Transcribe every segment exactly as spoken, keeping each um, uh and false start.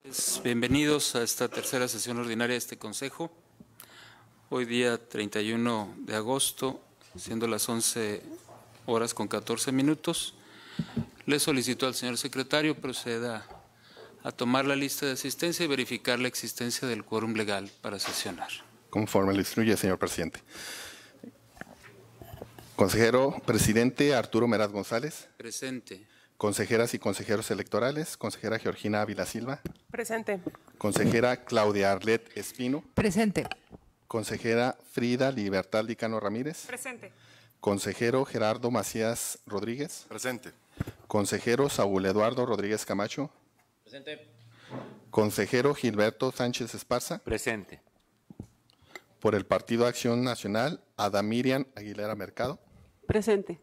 Pues, bienvenidos a esta tercera sesión ordinaria de este Consejo. Hoy día treinta y uno de agosto, siendo las once horas con catorce minutos, le solicito al señor secretario proceda a tomar la lista de asistencia y verificar la existencia del quórum legal para sesionar. Conforme lo instruye, señor presidente. Consejero presidente Arturo Meraz González. Presente. Consejeras y consejeros electorales. Consejera Georgina Ávila Silva. Presente. Consejera Claudia Arlet Espino. Presente. Consejera Frida Libertad Licano Ramírez. Presente. Consejero Gerardo Macías Rodríguez. Presente. Consejero Saúl Eduardo Rodríguez Camacho. Presente. Consejero Gilberto Sánchez Esparza. Presente. Por el Partido Acción Nacional, Adamirian Aguilera Mercado. Presente.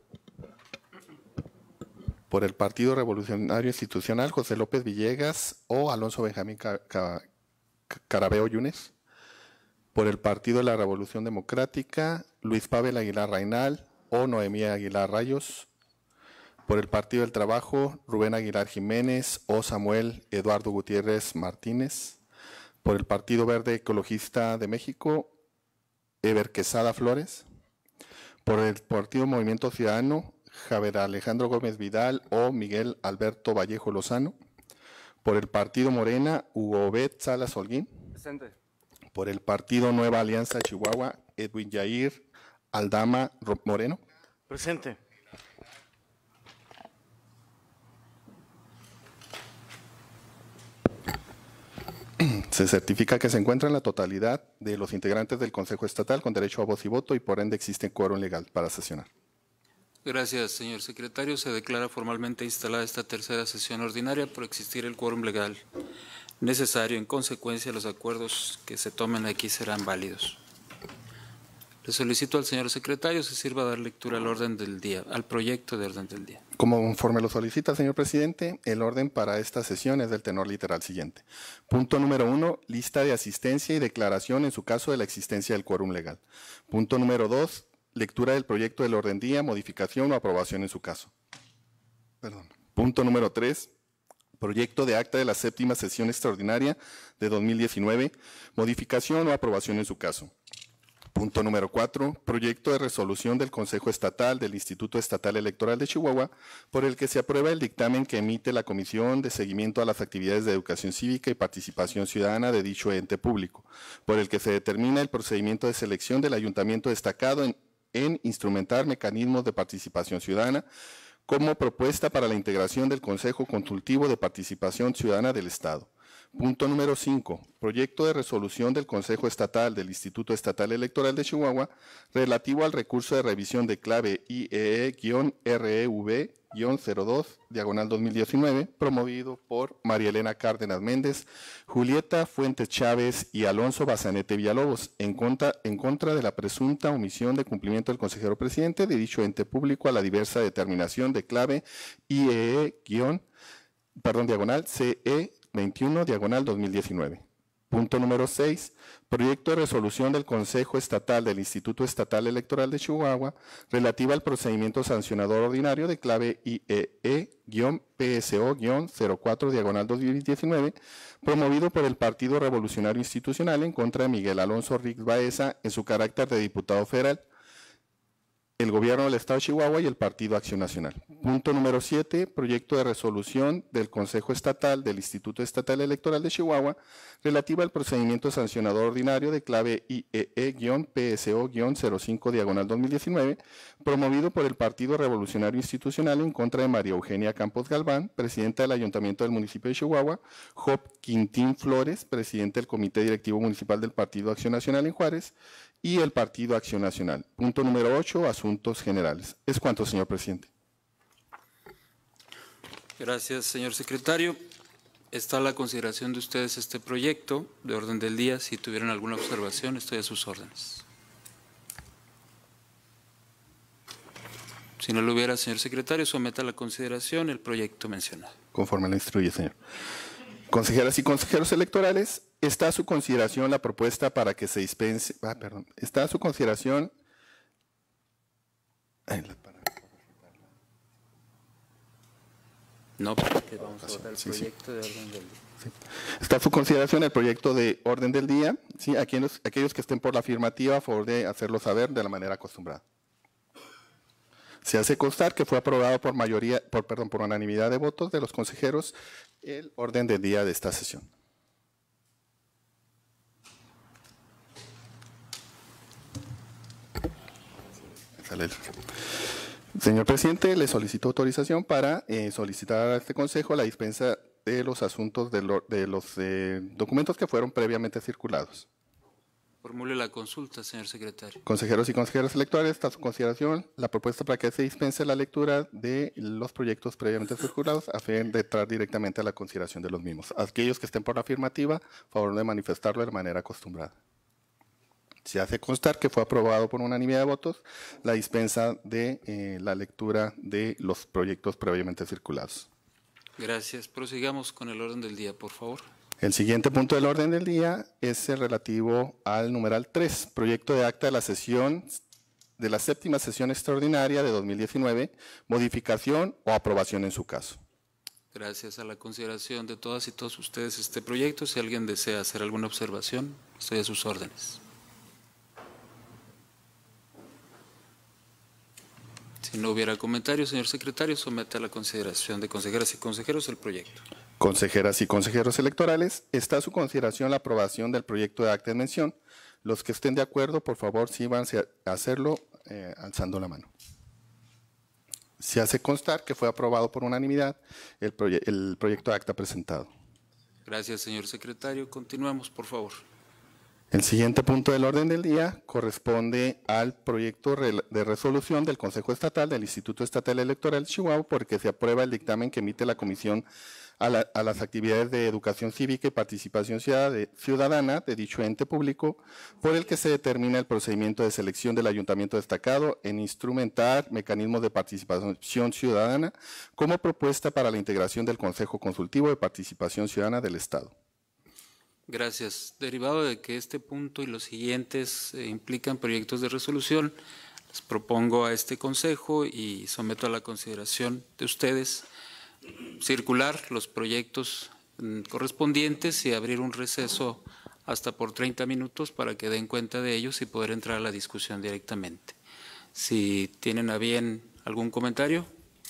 Por el Partido Revolucionario Institucional, José López Villegas o Alonso Benjamín Ca Ca Carabeo Yunes. Por el Partido de la Revolución Democrática, Luis Pavel Aguilar Rainal o Noemí Aguilar Rayos. Por el Partido del Trabajo, Rubén Aguilar Jiménez o Samuel Eduardo Gutiérrez Martínez. Por el Partido Verde Ecologista de México, Eber Quesada Flores. Por el Partido Movimiento Ciudadano, Javier Alejandro Gómez Vidal o Miguel Alberto Vallejo Lozano. Por el Partido Morena, Hugo Obed Salas Holguín. Presente. Por el Partido Nueva Alianza Chihuahua, Edwin Yair Aldama Moreno. Presente. Se certifica que se encuentran la totalidad de los integrantes del Consejo Estatal con derecho a voz y voto y por ende existe quórum legal para sesionar. Gracias, señor secretario. Se declara formalmente instalada esta tercera sesión ordinaria por existir el quórum legal necesario. En consecuencia, los acuerdos que se tomen aquí serán válidos. Le solicito al señor secretario se sirva a dar lectura al orden del día, al proyecto de orden del día. Conforme lo solicita, señor presidente, el orden para esta sesión es del tenor literal siguiente. Punto número uno, lista de asistencia y declaración en su caso de la existencia del quórum legal. Punto número dos, lectura del proyecto del orden día, modificación o aprobación en su caso. Perdón. Punto número tres, proyecto de acta de la séptima sesión extraordinaria de dos mil diecinueve, modificación o aprobación en su caso. Punto número cuatro, proyecto de resolución del Consejo Estatal del Instituto Estatal Electoral de Chihuahua, por el que se aprueba el dictamen que emite la Comisión de Seguimiento a las Actividades de Educación Cívica y Participación Ciudadana de dicho ente público, por el que se determina el procedimiento de selección del ayuntamiento destacado en, en instrumentar mecanismos de participación ciudadana como propuesta para la integración del Consejo Consultivo de Participación Ciudadana del Estado. Punto número cinco, proyecto de resolución del Consejo Estatal del Instituto Estatal Electoral de Chihuahua relativo al recurso de revisión de clave I E E R E V cero dos, diagonal dos mil diecinueve, promovido por María Elena Cárdenas Méndez, Julieta Fuentes Chávez y Alonso Bazanete Villalobos, en contra, en contra de la presunta omisión de cumplimiento del consejero presidente de dicho ente público a la diversa determinación de clave I E E, perdón, diagonal C E veintiuno, diagonal dos mil diecinueve. Punto número seis, proyecto de resolución del Consejo Estatal del Instituto Estatal Electoral de Chihuahua relativa al procedimiento sancionador ordinario de clave I E E-P S O cero cuatro, diagonal dos mil diecinueve, promovido por el Partido Revolucionario Institucional en contra de Miguel Alonso Riggs Baeza en su carácter de diputado federal, el Gobierno del Estado de Chihuahua y el Partido Acción Nacional. Punto número siete, proyecto de resolución del Consejo Estatal del Instituto Estatal Electoral de Chihuahua relativa al procedimiento sancionador ordinario de clave I E E-P S O cero cinco, diagonal dos mil diecinueve, promovido por el Partido Revolucionario Institucional en contra de María Eugenia Campos Galván, presidenta del Ayuntamiento del municipio de Chihuahua, Job Quintín Flores, presidente del Comité Directivo Municipal del Partido Acción Nacional en Juárez, y el Partido Acción Nacional. Punto número ocho, asuntos generales. Es cuanto, señor presidente. Gracias, señor secretario. Está a la consideración de ustedes este proyecto de orden del día. Si tuvieran alguna observación, estoy a sus órdenes. Si no lo hubiera, señor secretario, someta a la consideración el proyecto mencionado. Conforme lo instruye, señor. Consejeras y consejeros electorales, está a su consideración la propuesta para que se dispense, ah, perdón, está a su consideración, ay, la, para, No, porque vamos a votar el Sí, sí. proyecto de orden del día. Está a su consideración el proyecto de orden del día. ¿Sí? Aquellos, aquellos que estén por la afirmativa, a favor de hacerlo saber de la manera acostumbrada. Se hace constar que fue aprobado por mayoría, por, perdón, por unanimidad de votos de los consejeros el orden del día de esta sesión. Señor presidente, le solicito autorización para eh, solicitar a este consejo la dispensa de los asuntos de, lo, de los eh, documentos que fueron previamente circulados. Formule la consulta, señor secretario. Consejeros y consejeras electorales, está a su consideración la propuesta para que se dispense la lectura de los proyectos previamente circulados a fin de entrar directamente a la consideración de los mismos. Aquellos que estén por la afirmativa, favor de manifestarlo de manera acostumbrada. Se hace constar que fue aprobado por unanimidad de votos la dispensa de eh, la lectura de los proyectos previamente circulados. Gracias. Prosigamos con el orden del día, por favor. El siguiente punto del orden del día es el relativo al numeral tres, proyecto de acta de la sesión de la séptima sesión extraordinaria de dos mil diecinueve, modificación o aprobación en su caso. Gracias a la consideración de todas y todos ustedes este proyecto. Si alguien desea hacer alguna observación, estoy a sus órdenes. Si no hubiera comentarios, señor secretario, somete a la consideración de consejeras y consejeros el proyecto. Consejeras y consejeros electorales, está a su consideración la aprobación del proyecto de acta en mención. Los que estén de acuerdo, por favor, síganse a hacerlo eh, alzando la mano. Se hace constar que fue aprobado por unanimidad el, proye el proyecto de acta presentado. Gracias, señor secretario. Continuamos, por favor. El siguiente punto del orden del día corresponde al proyecto de resolución del Consejo Estatal del Instituto Estatal Electoral de Chihuahua, porque se aprueba el dictamen que emite la Comisión a, la, a las actividades de educación cívica y participación ciudadana de dicho ente público, por el que se determina el procedimiento de selección del ayuntamiento destacado en instrumentar mecanismos de participación ciudadana como propuesta para la integración del Consejo Consultivo de Participación Ciudadana del Estado. Gracias. Derivado de que este punto y los siguientes eh, implican proyectos de resolución, les propongo a este consejo y someto a la consideración de ustedes circular los proyectos mm, correspondientes y abrir un receso hasta por treinta minutos para que den cuenta de ellos y poder entrar a la discusión directamente. Si tienen a bien algún comentario.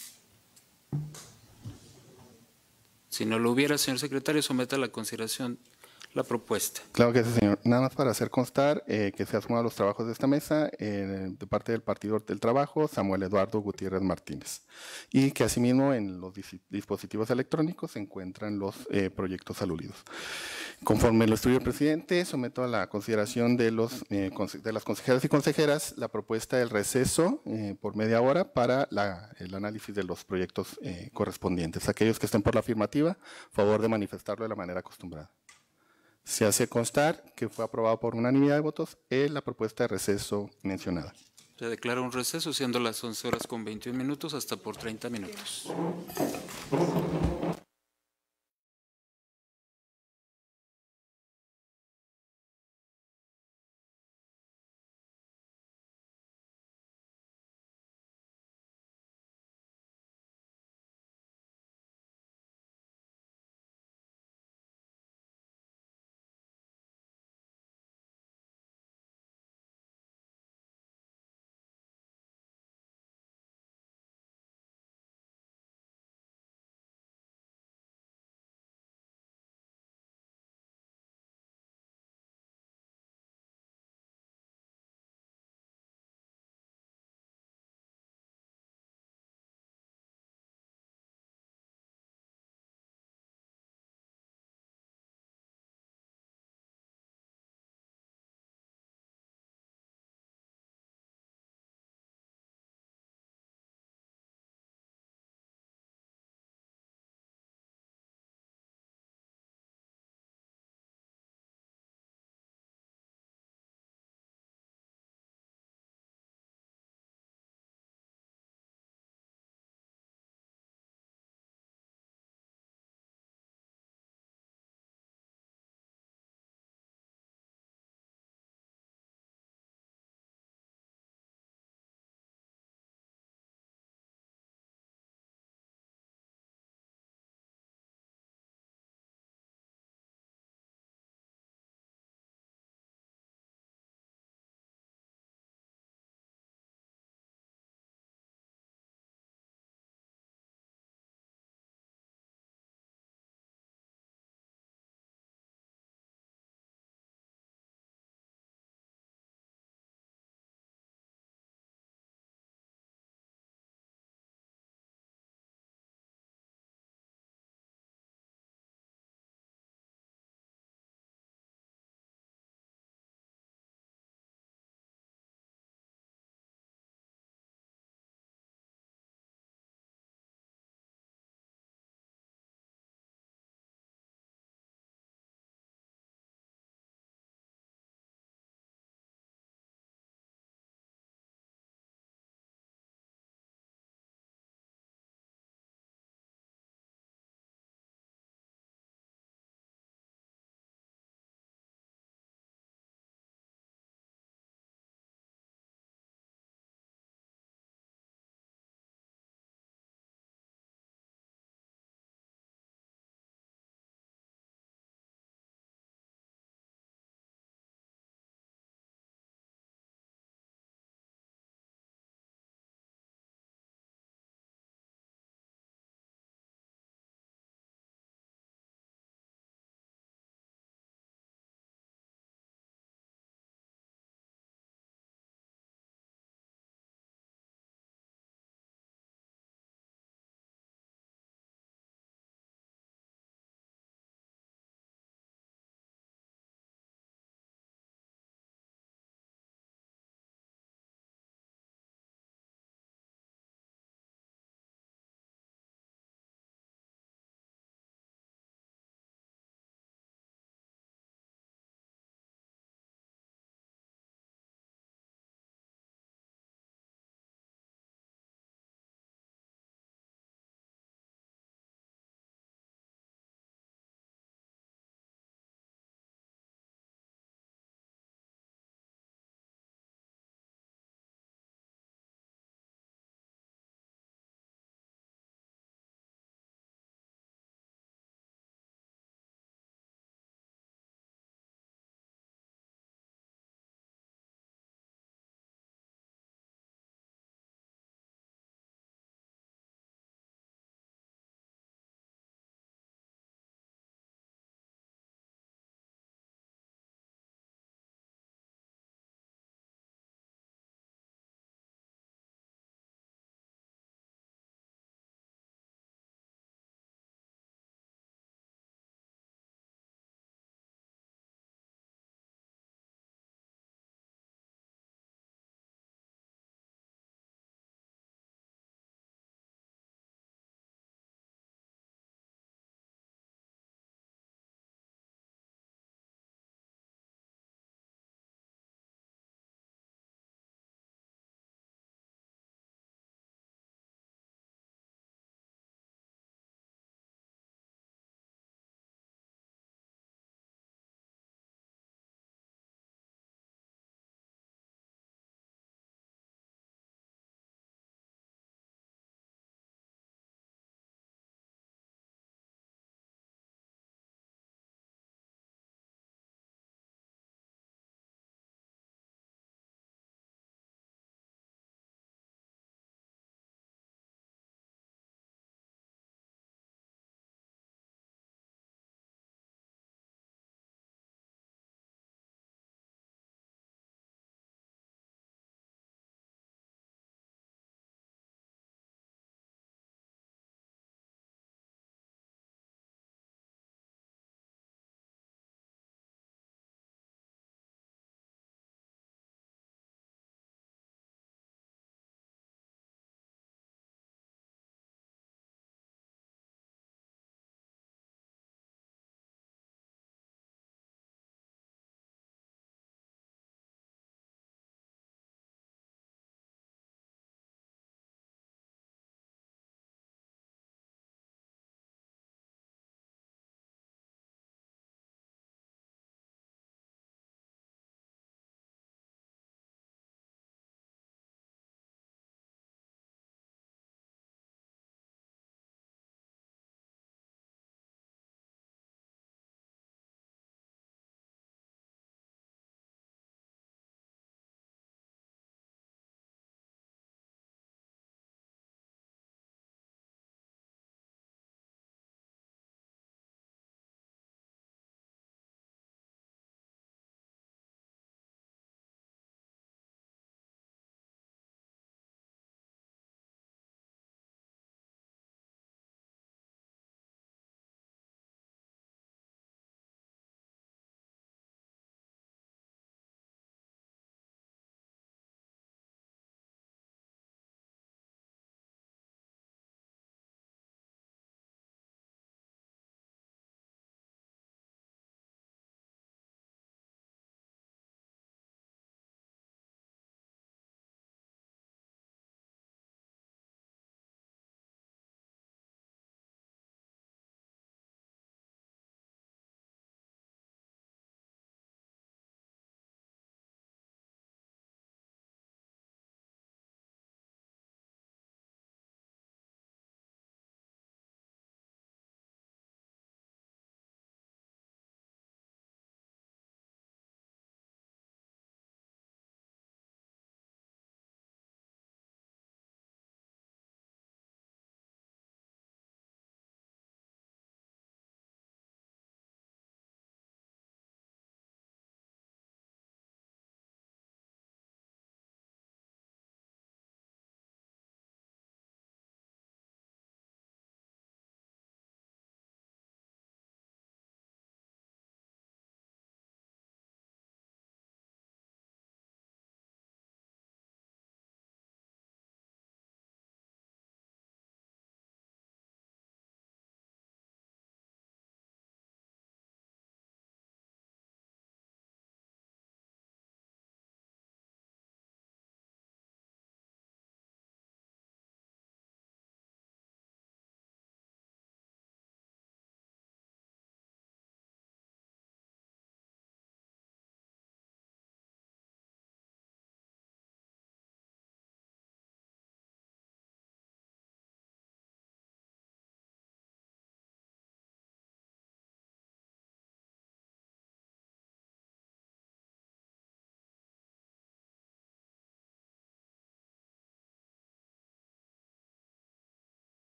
Si no lo hubiera, señor secretario, someta a la consideración la propuesta. Claro que sí, señor. Nada más para hacer constar eh, que se ha sumado a los trabajos de esta mesa eh, de parte del Partido del Trabajo, Samuel Eduardo Gutiérrez Martínez, y que asimismo en los dispositivos electrónicos se encuentran los eh, proyectos aludidos. Conforme lo estudio el presidente, someto a la consideración de, los, eh, de las consejeras y consejeras la propuesta del receso eh, por media hora para la, el análisis de los proyectos eh, correspondientes. Aquellos que estén por la afirmativa, favor de manifestarlo de la manera acostumbrada. Se hace constar que fue aprobado por unanimidad de votos en la propuesta de receso mencionada. Se declara un receso, siendo las once horas con veintiún minutos, hasta por treinta minutos.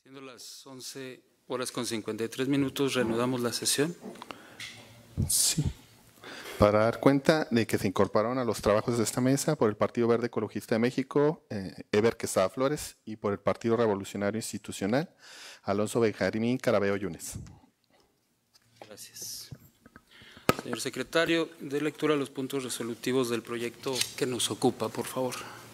Siendo las once horas con cincuenta y tres minutos, reanudamos la sesión. Sí. Para dar cuenta de que se incorporaron a los trabajos de esta mesa por el Partido Verde Ecologista de México, eh, Eber Quesada Flores, y por el Partido Revolucionario Institucional, Alonso Benjamín Carabeo Yunes. Gracias. Señor secretario, de lectura a los puntos resolutivos del proyecto que nos ocupa, por favor.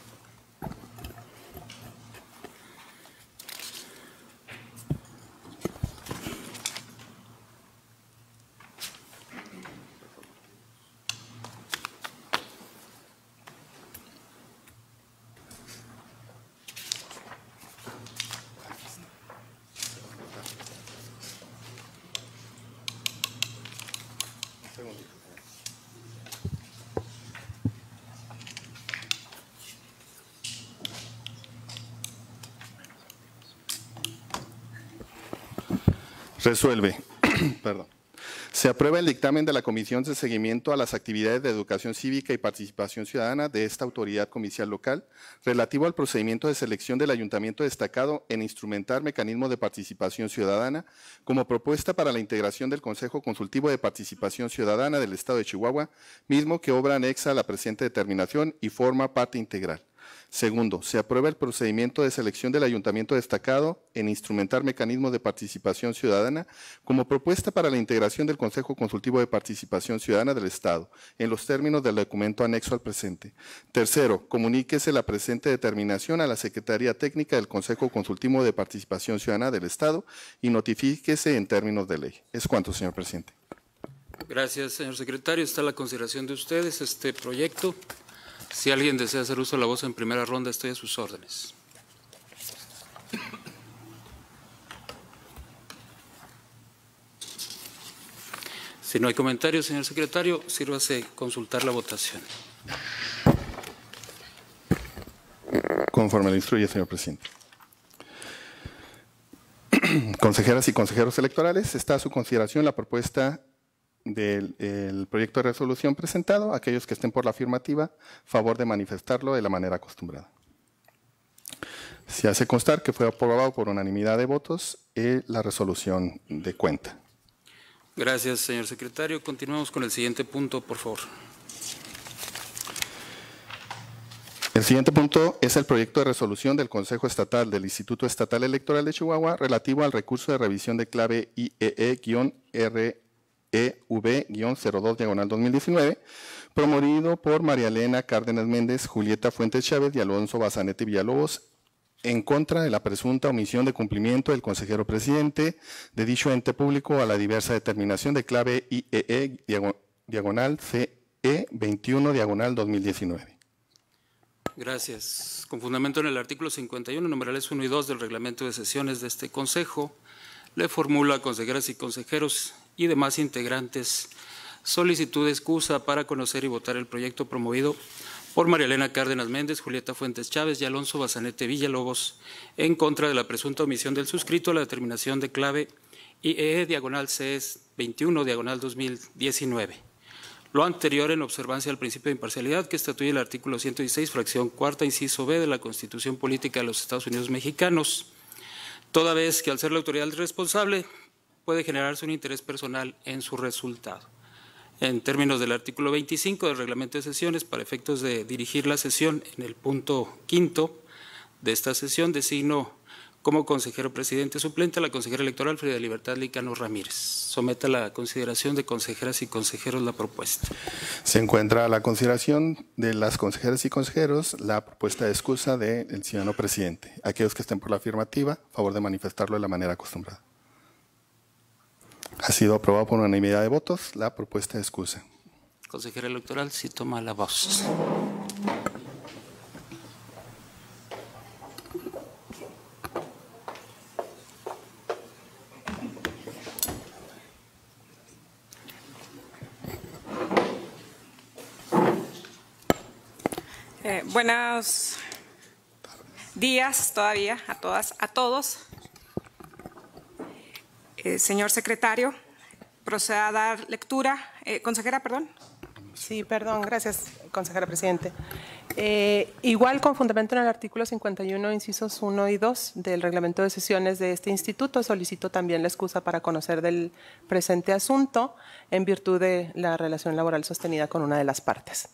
Resuelve. Perdón. Se aprueba el dictamen de la Comisión de Seguimiento a las Actividades de Educación Cívica y Participación Ciudadana de esta autoridad comicial local relativo al procedimiento de selección del ayuntamiento destacado en instrumentar mecanismos de participación ciudadana como propuesta para la integración del Consejo Consultivo de Participación Ciudadana del Estado de Chihuahua, mismo que obra anexa a la presente determinación y forma parte integral. Segundo, se aprueba el procedimiento de selección del ayuntamiento destacado en instrumentar mecanismos de participación ciudadana como propuesta para la integración del Consejo Consultivo de Participación Ciudadana del Estado, en los términos del documento anexo al presente. Tercero, comuníquese la presente determinación a la Secretaría Técnica del Consejo Consultivo de Participación Ciudadana del Estado y notifíquese en términos de ley. Es cuanto, señor presidente. Gracias, señor secretario. Está a la consideración de ustedes este proyecto. Si alguien desea hacer uso de la voz en primera ronda, estoy a sus órdenes. Si no hay comentarios, señor secretario, sírvase consultar la votación. Conforme lo instruye, señor presidente. Consejeras y consejeros electorales, está a su consideración la propuesta del el proyecto de resolución presentado. Aquellos que estén por la afirmativa, favor de manifestarlo de la manera acostumbrada. Se hace constar que fue aprobado por unanimidad de votos eh, la resolución de cuenta. Gracias, señor secretario. Continuamos con el siguiente punto, por favor. El siguiente punto es el proyecto de resolución del Consejo Estatal del Instituto Estatal Electoral de Chihuahua relativo al recurso de revisión de clave I E E-R E V cero dos diagonal dos mil diecinueve, promovido por María Elena Cárdenas Méndez, Julieta Fuentes Chávez y Alonso Bazanete Villalobos, en contra de la presunta omisión de cumplimiento del consejero presidente de dicho ente público a la diversa determinación de clave I E E diagonal C E veintiuno diagonal dos mil diecinueve. Gracias. Con fundamento en el artículo cincuenta y uno, numerales uno y dos del reglamento de sesiones de este Consejo, le formulo a consejeras y consejeros y demás integrantes solicitud de excusa para conocer y votar el proyecto promovido por María Elena Cárdenas Méndez, Julieta Fuentes Chávez y Alonso Bazanete Villalobos en contra de la presunta omisión del suscrito a la determinación de clave I E E diagonal C E veintiuno diagonal dos mil diecinueve. Lo anterior en observancia al principio de imparcialidad que estatuye el artículo ciento dieciséis, fracción cuarta, inciso B de la Constitución Política de los Estados Unidos Mexicanos, toda vez que al ser la autoridad responsable puede generarse un interés personal en su resultado. En términos del artículo veinticinco del reglamento de sesiones, para efectos de dirigir la sesión en el punto quinto de esta sesión, designo como consejero presidente suplente a la consejera electoral Frida Libertad Licano Ramírez. Someta a la consideración de consejeras y consejeros la propuesta. Se encuentra a la consideración de las consejeras y consejeros la propuesta de excusa del ciudadano presidente. Aquellos que estén por la afirmativa, favor de manifestarlo de la manera acostumbrada. Ha sido aprobado por unanimidad de votos la propuesta de excusa. Consejera electoral, sí toma la voz. Eh, buenos días todavía a todas, a todos. Eh, señor secretario, proceda a dar lectura. Eh, consejera, perdón. Sí, perdón, gracias, consejera presidente. Eh, igual con fundamento en el artículo cincuenta y uno, incisos uno y dos del reglamento de sesiones de este instituto, solicito también la excusa para conocer del presente asunto en virtud de la relación laboral sostenida con una de las partes.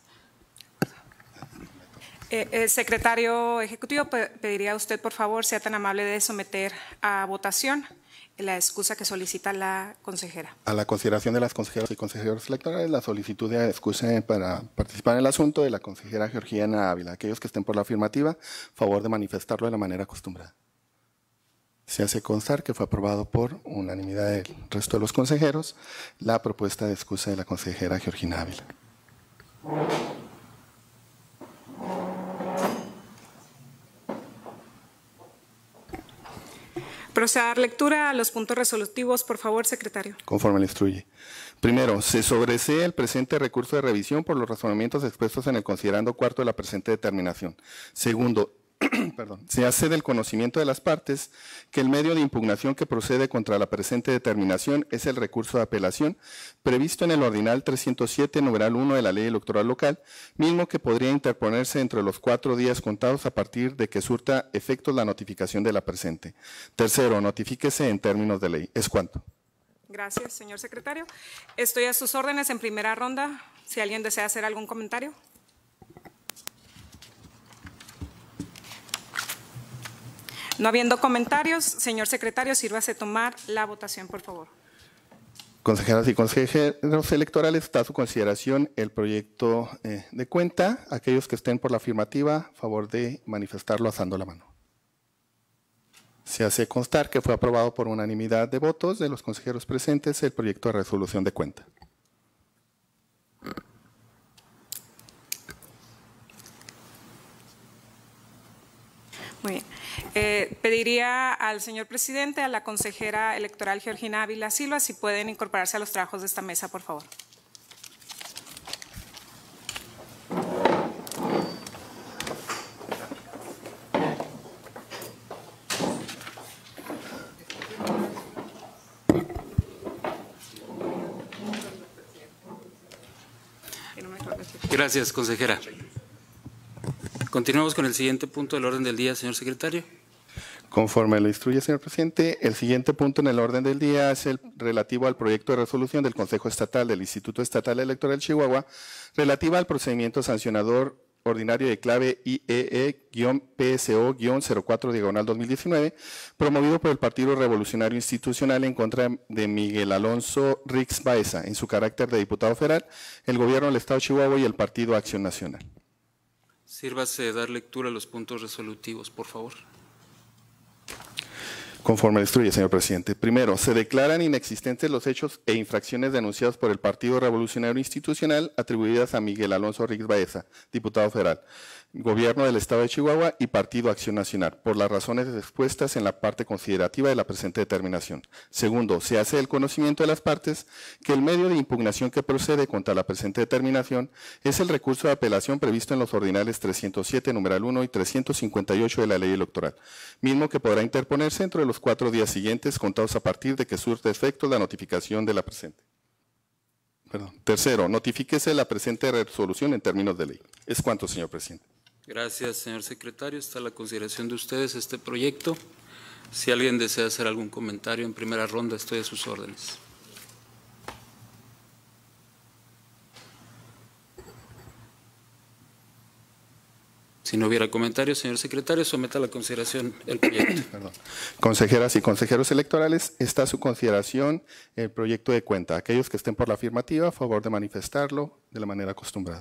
Eh, eh, secretario Ejecutivo, pediría a usted, por favor, sea tan amable de someter a votación la excusa que solicita la consejera. A la consideración de las consejeras y consejeros electorales, la solicitud de excusa para participar en el asunto de la consejera Georgina Ávila. Aquellos que estén por la afirmativa, favor de manifestarlo de la manera acostumbrada. Se hace constar que fue aprobado por unanimidad del resto de los consejeros la propuesta de excusa de la consejera Georgina Ávila. Proceda a dar lectura a los puntos resolutivos, por favor, secretario. Conforme le instruye. Primero, se sobresee el presente recurso de revisión por los razonamientos expuestos en el considerando cuarto de la presente determinación. Segundo, perdón, se hace del conocimiento de las partes que el medio de impugnación que procede contra la presente determinación es el recurso de apelación previsto en el ordinal trescientos siete, numeral uno de la Ley Electoral Local, mismo que podría interponerse entre los cuatro días contados a partir de que surta efectos la notificación de la presente. Tercero, notifíquese en términos de ley. ¿Es cuanto? Gracias, señor secretario. Estoy a sus órdenes en primera ronda. Si alguien desea hacer algún comentario. No habiendo comentarios, señor secretario, sírvase tomar la votación, por favor. Consejeras y consejeros electorales, está a su consideración el proyecto eh, de cuenta. Aquellos que estén por la afirmativa, favor de manifestarlo alzando la mano. Se hace constar que fue aprobado por unanimidad de votos de los consejeros presentes el proyecto de resolución de cuenta. Muy bien. Eh, pediría al señor presidente, a la consejera electoral Georgina Ávila Silva, si pueden incorporarse a los trabajos de esta mesa, por favor. Gracias, consejera. Continuamos con el siguiente punto del orden del día, señor secretario. Conforme lo instruye, señor presidente, el siguiente punto en el orden del día es el relativo al proyecto de resolución del Consejo Estatal del Instituto Estatal Electoral Chihuahua, relativa al procedimiento sancionador ordinario de clave I E E-P S O-cero cuatro diagonal dos mil diecinueve, promovido por el Partido Revolucionario Institucional en contra de Miguel Alonso Rix Baeza, en su carácter de diputado federal, el Gobierno del Estado de Chihuahua y el Partido Acción Nacional. Sírvase dar lectura a los puntos resolutivos, por favor. Conforme instruye, señor presidente. Primero, se declaran inexistentes los hechos e infracciones denunciados por el Partido Revolucionario Institucional atribuidas a Miguel Alonso Rix Baeza, diputado federal, Gobierno del Estado de Chihuahua y Partido Acción Nacional, por las razones expuestas en la parte considerativa de la presente determinación. Segundo, se hace el conocimiento de las partes que el medio de impugnación que procede contra la presente determinación es el recurso de apelación previsto en los ordinales trescientos siete, numeral uno y trescientos cincuenta y ocho de la Ley Electoral, mismo que podrá interponerse entre los cuatro días siguientes contados a partir de que surte efecto la notificación de la presente. Perdón. Tercero, notifíquese la presente resolución en términos de ley. Es cuanto, señor presidente. Gracias, señor secretario. Está a la consideración de ustedes este proyecto. Si alguien desea hacer algún comentario en primera ronda, estoy a sus órdenes. Si no hubiera comentarios, señor secretario, someta a la consideración el proyecto. Perdón. Consejeras y consejeros electorales, está a su consideración el proyecto de cuenta. Aquellos que estén por la afirmativa, a favor de manifestarlo de la manera acostumbrada.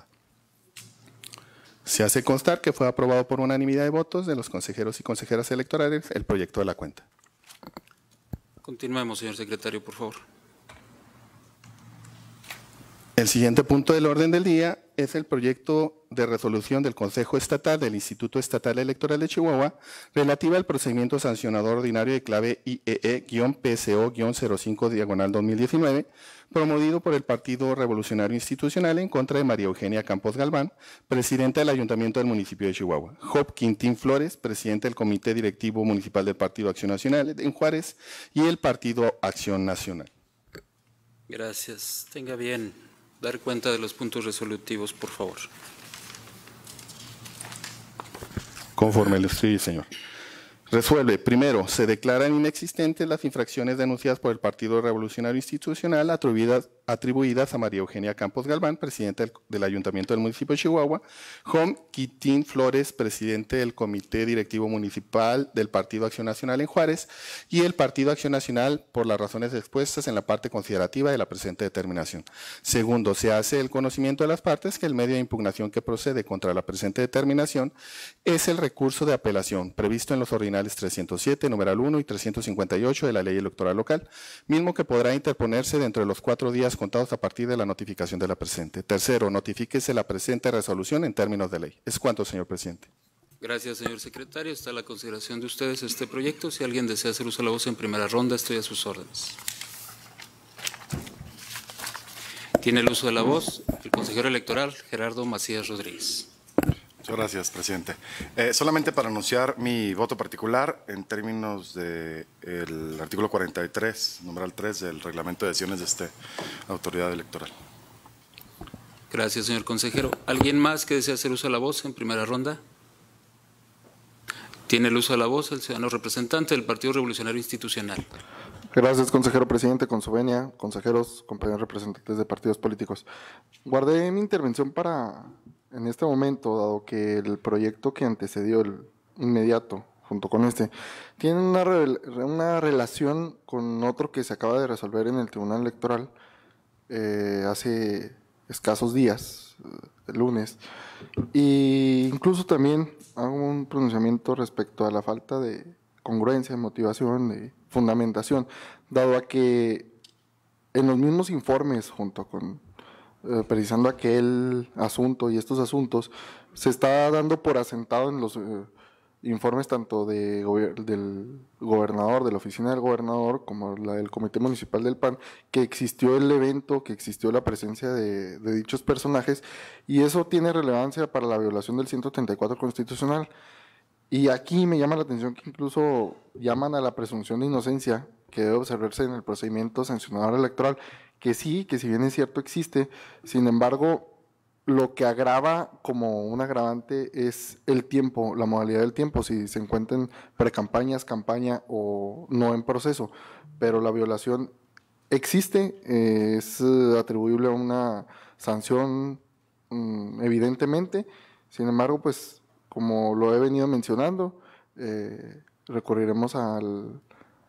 Se hace constar que fue aprobado por unanimidad de votos de los consejeros y consejeras electorales el proyecto de la cuenta. Continuemos, señor secretario, por favor. El siguiente punto del orden del día es el proyecto de resolución del Consejo Estatal del Instituto Estatal Electoral de Chihuahua relativa al procedimiento sancionador ordinario de clave I E E-P S O-cero cinco diagonal dos mil diecinueve, promovido por el Partido Revolucionario Institucional en contra de María Eugenia Campos Galván, presidenta del Ayuntamiento del municipio de Chihuahua, Job Quintín Flores, presidente del Comité Directivo Municipal del Partido Acción Nacional en Juárez y el Partido Acción Nacional. Gracias. Tenga bien dar cuenta de los puntos resolutivos, por favor. Conforme lo escribe, señor. Resuelve, primero, se declaran inexistentes las infracciones denunciadas por el Partido Revolucionario Institucional atribuidas, atribuidas a María Eugenia Campos Galván, presidente del, del Ayuntamiento del municipio de Chihuahua, Juan Quitín Flores, presidente del Comité Directivo Municipal del Partido Acción Nacional en Juárez, y el Partido Acción Nacional por las razones expuestas en la parte considerativa de la presente determinación. Segundo, se hace el conocimiento de las partes que el medio de impugnación que procede contra la presente determinación es el recurso de apelación previsto en los ordinarios trescientos siete, numeral uno y trescientos cincuenta y ocho de la Ley Electoral Local, mismo que podrá interponerse dentro de los cuatro días contados a partir de la notificación de la presente. Tercero, notifíquese la presente resolución en términos de ley. Es cuanto, señor presidente. Gracias, señor secretario. Está a la consideración de ustedes este proyecto. Si alguien desea hacer uso de la voz en primera ronda, estoy a sus órdenes. Tiene el uso de la voz el consejero electoral Gerardo Macías Rodríguez. Muchas gracias, presidente. Eh, solamente para anunciar mi voto particular en términos del artículo cuarenta y tres, numeral tres del reglamento de sesiones de esta autoridad electoral. Gracias, señor consejero. ¿Alguien más que desea hacer uso de la voz en primera ronda? Tiene el uso de la voz el ciudadano representante del Partido Revolucionario Institucional. Gracias, consejero presidente, con su venia, consejeros, compañeros representantes de partidos políticos. Guardé mi intervención para, en este momento, dado que el proyecto que antecedió el inmediato, junto con este, tiene una, una relación con otro que se acaba de resolver en el Tribunal Electoral eh, hace escasos días, el lunes, e incluso también hago un pronunciamiento respecto a la falta de congruencia, de motivación, de fundamentación, dado a que en los mismos informes, junto con eh, precisando aquel asunto y estos asuntos, se está dando por asentado en los eh, informes tanto de gober del gobernador, de la oficina del gobernador, como la del Comité Municipal del P A N, que existió el evento, que existió la presencia de, de dichos personajes, y eso tiene relevancia para la violación del ciento treinta y cuatro constitucional. Y aquí me llama la atención que incluso llaman a la presunción de inocencia que debe observarse en el procedimiento sancionador electoral, que sí, que si bien es cierto existe, sin embargo, lo que agrava como un agravante es el tiempo, la modalidad del tiempo, si se encuentra en precampañas, campaña o no en proceso, pero la violación existe, eh, es atribuible a una sanción mm, evidentemente, sin embargo, pues como lo he venido mencionando, eh, recurriremos al,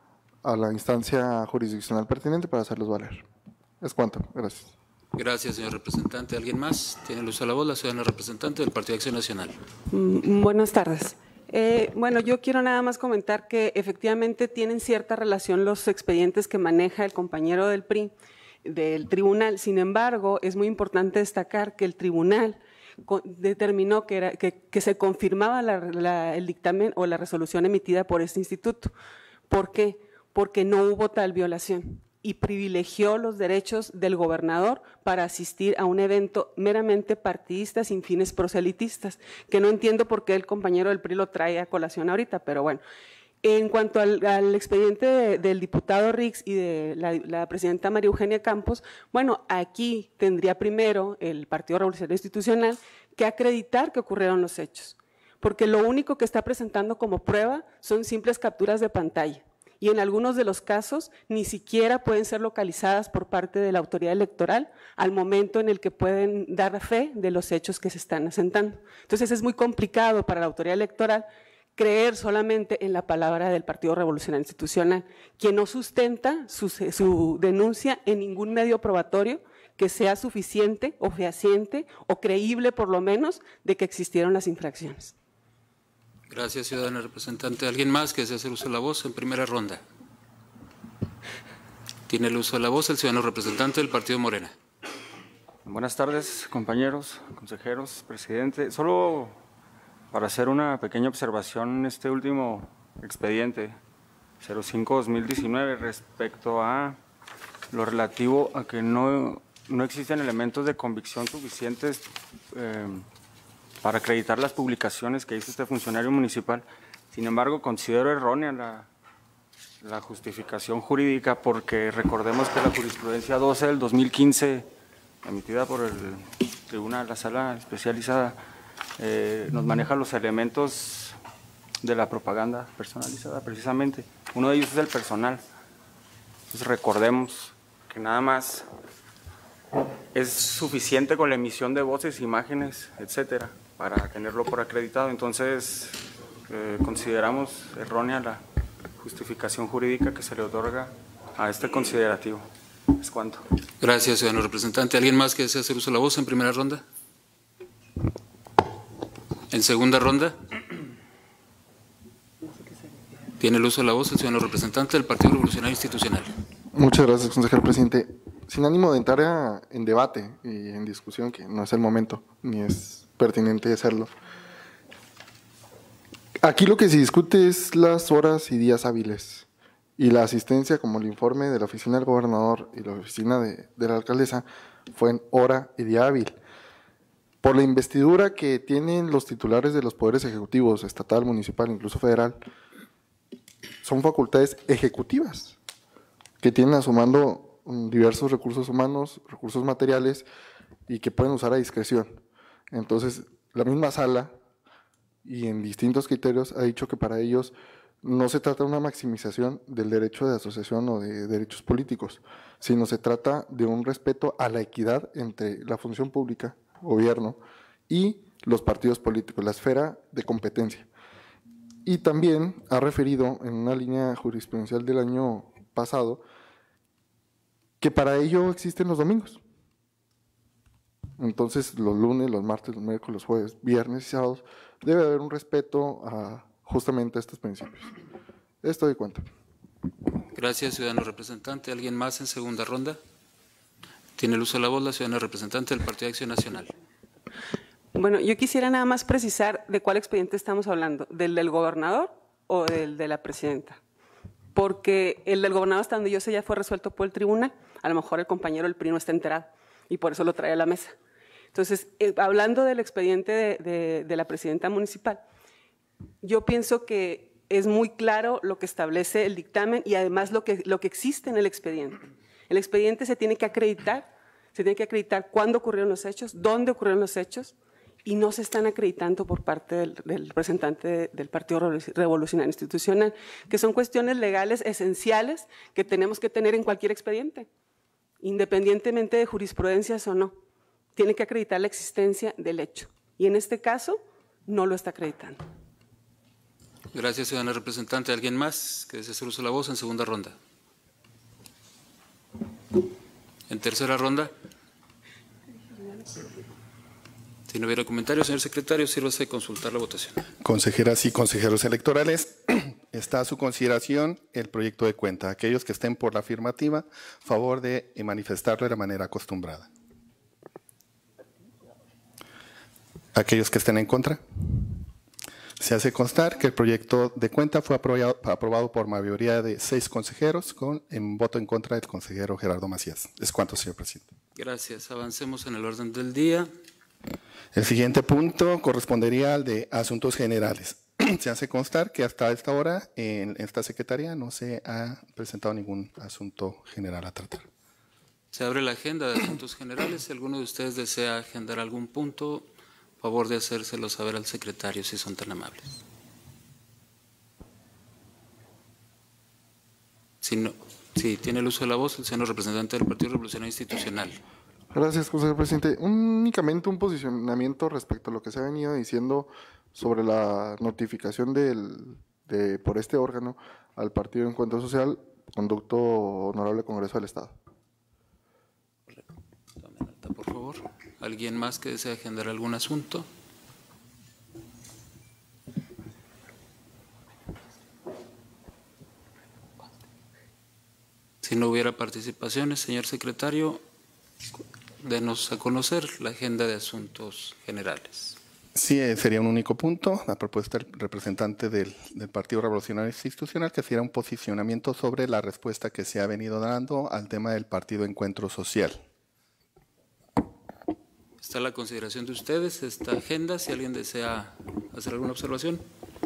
a la instancia jurisdiccional pertinente para hacerlos valer. Es cuanto. Gracias. Gracias, señor representante. ¿Alguien más? Tiene el uso de la voz la ciudadana representante del Partido Acción Nacional. Mm, buenas tardes. Eh, bueno, yo quiero nada más comentar que efectivamente tienen cierta relación los expedientes que maneja el compañero del P R I del tribunal. Sin embargo, es muy importante destacar que el tribunal determinó que, era, que, que se confirmaba la, la, el dictamen o la resolución emitida por este instituto. ¿Por qué? Porque no hubo tal violación y privilegió los derechos del gobernador para asistir a un evento meramente partidista sin fines proselitistas, que no entiendo por qué el compañero del P R I lo trae a colación ahorita, pero bueno. En cuanto al, al expediente de, del diputado Rix y de la, la presidenta María Eugenia Campos, bueno, aquí tendría primero el Partido Revolucionario Institucional que acreditar que ocurrieron los hechos, porque lo único que está presentando como prueba son simples capturas de pantalla y en algunos de los casos ni siquiera pueden ser localizadas por parte de la autoridad electoral al momento en el que pueden dar fe de los hechos que se están asentando. Entonces es muy complicado para la autoridad electoral creer solamente en la palabra del Partido Revolucionario Institucional, quien no sustenta su, su denuncia en ningún medio probatorio que sea suficiente o fehaciente o creíble por lo menos de que existieron las infracciones. Gracias, ciudadana representante. ¿Alguien más que desea hacer uso de la voz en primera ronda? Tiene el uso de la voz el ciudadano representante del Partido Morena. Buenas tardes, compañeros, consejeros, presidente. Solo para hacer una pequeña observación en este último expediente cero cinco guión dos mil diecinueve respecto a lo relativo a que no, no existen elementos de convicción suficientes eh, para acreditar las publicaciones que hizo este funcionario municipal. Sin embargo, considero errónea la, la justificación jurídica porque recordemos que la jurisprudencia doce del dos mil quince emitida por el Tribunal, la Sala Especializada, Eh, nos maneja los elementos de la propaganda personalizada, precisamente. Uno de ellos es el personal. Entonces recordemos que nada más es suficiente con la emisión de voces, imágenes, etcétera, para tenerlo por acreditado. Entonces eh, consideramos errónea la justificación jurídica que se le otorga a este considerativo. Es cuanto. Gracias, ciudadano representante. ¿Alguien más que desea hacer uso de la voz en primera ronda? ¿En segunda ronda? Tiene el uso de la voz el ciudadano representante del Partido Revolucionario Institucional. Muchas gracias, consejero presidente. Sin ánimo de entrar a, en debate y en discusión, que no es el momento, ni es pertinente hacerlo. Aquí lo que se discute es las horas y días hábiles y la asistencia, como el informe de la oficina del gobernador y la oficina de, de la alcaldesa, fue en hora y día hábil. Por la investidura que tienen los titulares de los poderes ejecutivos, estatal, municipal, incluso federal, son facultades ejecutivas que tienen a su mando diversos recursos humanos, recursos materiales y que pueden usar a discreción. Entonces, la misma sala y en distintos criterios ha dicho que para ellos no se trata de una maximización del derecho de asociación o de derechos políticos, sino se trata de un respeto a la equidad entre la función pública, gobierno, y los partidos políticos, la esfera de competencia. Y también ha referido en una línea jurisprudencial del año pasado que para ello existen los domingos. Entonces, los lunes, los martes, los miércoles, los jueves, viernes y sábados, debe haber un respeto a justamente a estos principios. Esto doy cuenta. Gracias, ciudadano representante. ¿Alguien más en segunda ronda? Tiene el uso de la voz la ciudadana representante del Partido de Acción Nacional. Bueno, yo quisiera nada más precisar de cuál expediente estamos hablando, ¿del del gobernador o del de la presidenta? Porque el del gobernador, hasta donde yo sé, ya fue resuelto por el tribunal. A lo mejor el compañero del P R I no está enterado y por eso lo trae a la mesa. Entonces, eh, hablando del expediente de, de, de la presidenta municipal, yo pienso que es muy claro lo que establece el dictamen y además lo que, lo que existe en el expediente. El expediente se tiene que acreditar, se tiene que acreditar cuándo ocurrieron los hechos, dónde ocurrieron los hechos, y no se están acreditando por parte del, del representante del Partido Revolucionario Institucional, que son cuestiones legales esenciales que tenemos que tener en cualquier expediente, independientemente de jurisprudencias o no. Tiene que acreditar la existencia del hecho, y en este caso no lo está acreditando. Gracias, ciudadana representante. ¿Alguien más que desee hacer uso de la voz en segunda ronda? En tercera ronda. Si no hubiera comentarios, señor secretario, sírvase de consultar la votación. Consejeras y consejeros electorales, está a su consideración el proyecto de cuenta. Aquellos que estén por la afirmativa, favor de manifestarlo de la manera acostumbrada. Aquellos que estén en contra. Se hace constar que el proyecto de cuenta fue aprobado, aprobado por mayoría de seis consejeros, con en voto en contra del consejero Gerardo Macías. Es cuanto, señor presidente. Gracias. Avancemos en el orden del día. El siguiente punto correspondería al de asuntos generales. Se hace constar que hasta esta hora en esta secretaría no se ha presentado ningún asunto general a tratar. Se abre la agenda de asuntos generales. Si alguno de ustedes desea agendar algún punto, favor de hacérselo saber al secretario si son tan amables. Si no, si tiene el uso de la voz, el señor representante del Partido Revolucionario Institucional. Gracias, consejero presidente. Únicamente un posicionamiento respecto a lo que se ha venido diciendo sobre la notificación del, de, por este órgano al Partido de Encuentro Social, conducto Honorable Congreso del Estado. Tome nota, por favor. ¿Alguien más que desea agendar algún asunto? Si no hubiera participaciones, señor secretario, denos a conocer la agenda de asuntos generales. Sí, sería un único punto, la propuesta del representante del, del Partido Revolucionario Institucional, que sería un posicionamiento sobre la respuesta que se ha venido dando al tema del Partido Encuentro Social. Está a la consideración de ustedes esta agenda, si alguien desea hacer alguna observación.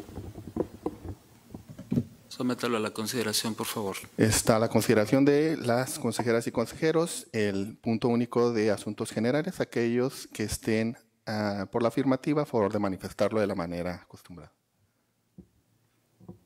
Sométalo a la consideración, por favor. Está a la consideración de las consejeras y consejeros el punto único de asuntos generales, aquellos que estén uh, por la afirmativa, a favor de manifestarlo de la manera acostumbrada.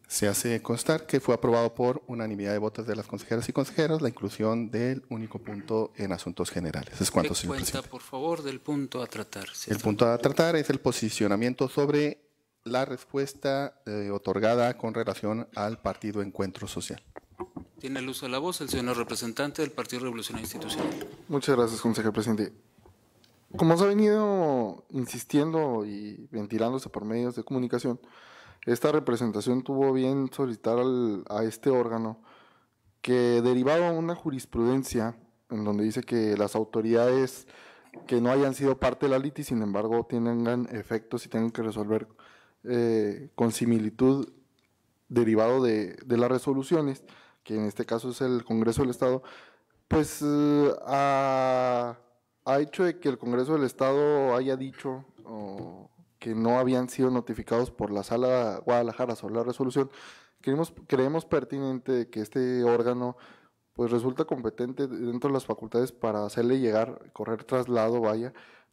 Se hace constar que fue aprobado por unanimidad de votos de las consejeras y consejeros la inclusión del único punto en asuntos generales. Es cuanto, señor cuenta, presidente. por favor, del punto a tratar. Si El punto a tratar es el posicionamiento sobre la respuesta eh, otorgada con relación al Partido Encuentro Social. Tiene el uso de la voz el señor representante del Partido Revolucionario Institucional. Muchas gracias, consejero presidente. Como se ha venido insistiendo y ventilándose por medios de comunicación, esta representación tuvo bien solicitar al, a este órgano que, derivado a una jurisprudencia en donde dice que las autoridades que no hayan sido parte de la litis, sin embargo, tengan efectos y tengan que resolver eh, con similitud derivado de, de las resoluciones, que en este caso es el Congreso del Estado, pues eh, ha, ha hecho de que el Congreso del Estado haya dicho oh, que no habían sido notificados por la Sala Guadalajara sobre la resolución. Creemos, creemos pertinente que este órgano pues resulta competente dentro de las facultades para hacerle llegar, correr traslado, vaya,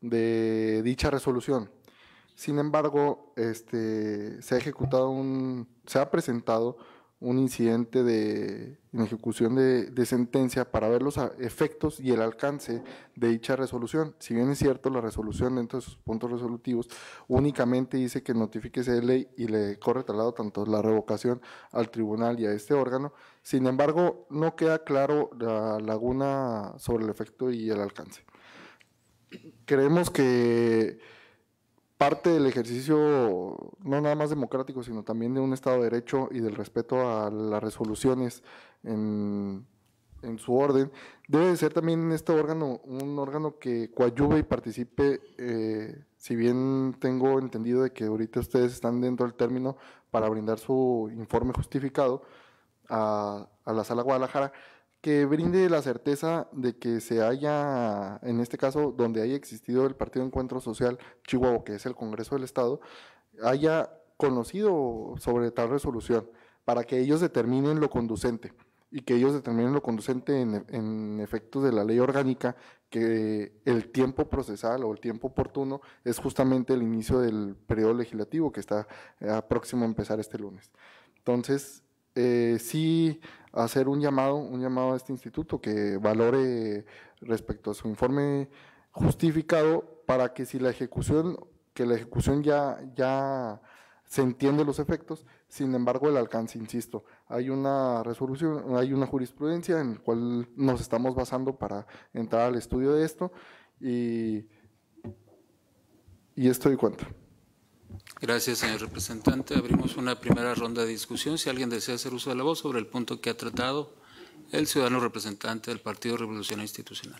de dicha resolución. Sin embargo, este, se ha ejecutado un, se ha presentado un incidente de en ejecución de, de sentencia para ver los efectos y el alcance de dicha resolución. Si bien es cierto, la resolución dentro de sus puntos resolutivos únicamente dice que notifíquese de ley y le corre traslado tanto la revocación al tribunal y a este órgano, sin embargo, no queda claro la laguna sobre el efecto y el alcance. Creemos que parte del ejercicio, no nada más democrático, sino también de un Estado de Derecho y del respeto a las resoluciones en, en su orden, debe de ser también este órgano un órgano que coadyuve y participe, eh, si bien tengo entendido de que ahorita ustedes están dentro del término para brindar su informe justificado a, a la Sala Guadalajara, que brinde la certeza de que se haya, en este caso, donde haya existido el Partido Encuentro Social Chihuahua, que es el Congreso del Estado, haya conocido sobre tal resolución, para que ellos determinen lo conducente, y que ellos determinen lo conducente en, en efectos de la ley orgánica, que el tiempo procesal o el tiempo oportuno es justamente el inicio del periodo legislativo, que está eh, próximo a empezar este lunes. Entonces, eh, sí hacer un llamado, un llamado a este instituto que valore respecto a su informe justificado para que si la ejecución, que la ejecución ya, ya se entiende los efectos, sin embargo el alcance, insisto, hay una resolución, hay una jurisprudencia en la cual nos estamos basando para entrar al estudio de esto y, y esto doy cuenta. Gracias, señor representante. Abrimos una primera ronda de discusión. Si alguien desea hacer uso de la voz sobre el punto que ha tratado el ciudadano representante del Partido Revolucionario Institucional.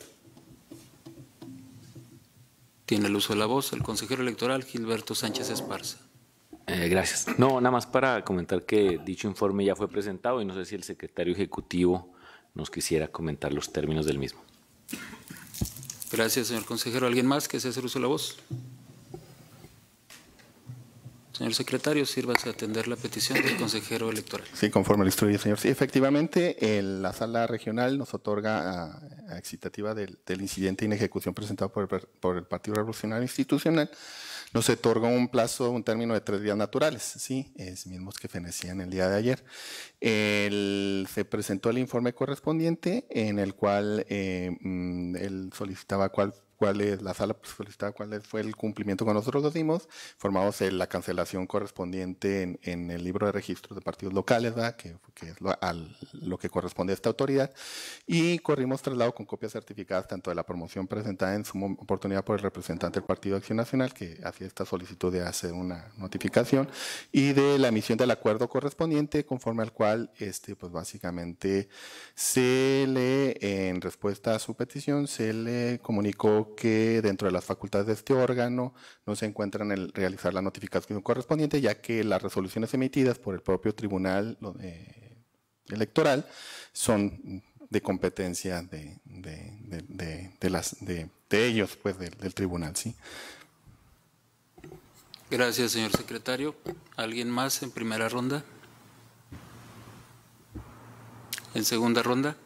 Tiene el uso de la voz el consejero electoral Gilberto Sánchez Esparza. Eh, gracias. No, nada más para comentar que dicho informe ya fue presentado y no sé si el secretario ejecutivo nos quisiera comentar los términos del mismo. Gracias, señor consejero. ¿Alguien más que desea hacer uso de la voz? Señor secretario, sírvase a atender la petición del consejero electoral. Sí, conforme lo instruye, señor. Sí, efectivamente, el, la sala regional nos otorga a, a excitativa del, del incidente en ejecución presentado por el, por el Partido Revolucionario Institucional, nos otorga un plazo, un término de tres días naturales, sí, es mismos que fenecían el día de ayer. El, se presentó el informe correspondiente en el cual eh, él solicitaba cuál cuál es la sala solicitaba cuál fue el cumplimiento que nosotros lo dimos, formamos en la cancelación correspondiente en, en el libro de registros de partidos locales, ¿verdad? que, que es lo, al, lo que corresponde a esta autoridad, y corrimos traslado con copias certificadas tanto de la promoción presentada en su oportunidad por el representante del Partido Acción Nacional, que hacía esta solicitud de hacer una notificación, y de la emisión del acuerdo correspondiente, conforme al cual, este, pues básicamente, se le, en respuesta a su petición, se le comunicó que dentro de las facultades de este órgano no se encuentran el realizar la notificación correspondiente, ya que las resoluciones emitidas por el propio tribunal eh, electoral son de competencia de, de, de, de, de, las, de, de ellos, pues de, del tribunal, ¿sí? Gracias, señor secretario. ¿Alguien más en primera ronda? ¿En segunda ronda?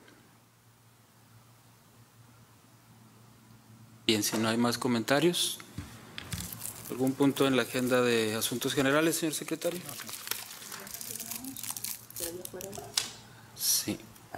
Bien, si no hay más comentarios, ¿algún punto en la agenda de asuntos generales, señor secretario?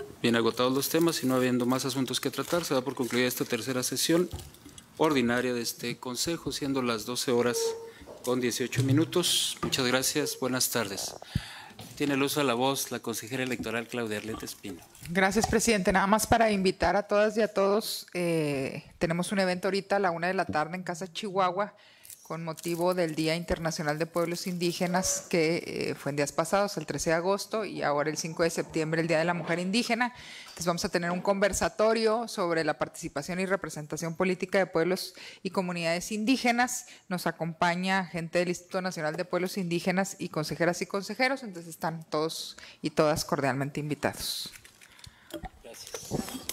bien agotados los temas y no habiendo más asuntos que tratar, se da por concluida esta tercera sesión ordinaria de este Consejo, siendo las doce horas con dieciocho minutos. Muchas gracias. Buenas tardes. Tiene el uso de la voz la consejera electoral Claudia Arlette Espino. Gracias, presidente. Nada más para invitar a todas y a todos, eh, tenemos un evento ahorita a la una de la tarde en Casa Chihuahua con motivo del Día Internacional de Pueblos Indígenas, que eh, fue en días pasados, el trece de agosto, y ahora el cinco de septiembre, el Día de la Mujer Indígena. Entonces vamos a tener un conversatorio sobre la participación y representación política de pueblos y comunidades indígenas. Nos acompaña gente del Instituto Nacional de Pueblos Indígenas y consejeras y consejeros, entonces están todos y todas cordialmente invitados. Gracias.